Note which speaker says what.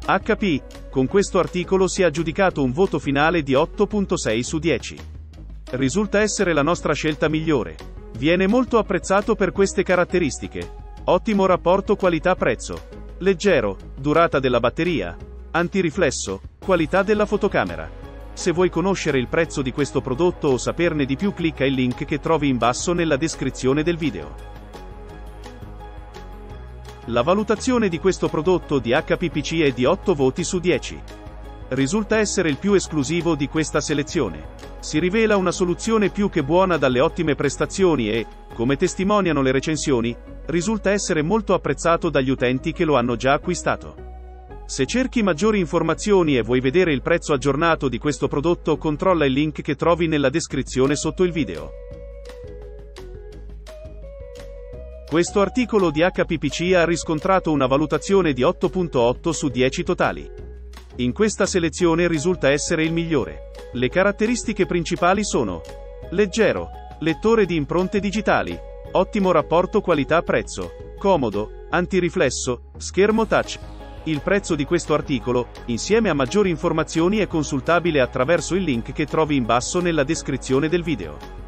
Speaker 1: HP, con questo articolo si è aggiudicato un voto finale di 8.6 su 10. Risulta essere la nostra scelta migliore. Viene molto apprezzato per queste caratteristiche. Ottimo rapporto qualità-prezzo. Leggero, durata della batteria, antiriflesso, qualità della fotocamera. Se vuoi conoscere il prezzo di questo prodotto o saperne di più, clicca il link che trovi in basso nella descrizione del video. La valutazione di questo prodotto di HP PC è di 8 voti su 10. Risulta essere il più esclusivo di questa selezione. Si rivela una soluzione più che buona dalle ottime prestazioni e, come testimoniano le recensioni, risulta essere molto apprezzato dagli utenti che lo hanno già acquistato. Se cerchi maggiori informazioni e vuoi vedere il prezzo aggiornato di questo prodotto, controlla il link che trovi nella descrizione sotto il video. Questo articolo di HP PC ha riscontrato una valutazione di 8.8 su 10 totali. In questa selezione risulta essere il migliore. Le caratteristiche principali sono: leggero, lettore di impronte digitali, ottimo rapporto qualità-prezzo, comodo, antiriflesso, schermo touch. Il prezzo di questo articolo, insieme a maggiori informazioni, è consultabile attraverso il link che trovi in basso nella descrizione del video.